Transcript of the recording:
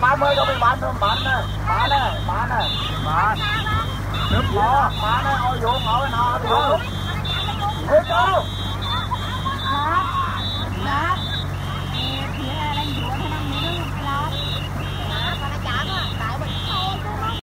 30 cho mình bán nè, nước gió, bán này, ôi vô ngõ cái nào, hết đâu.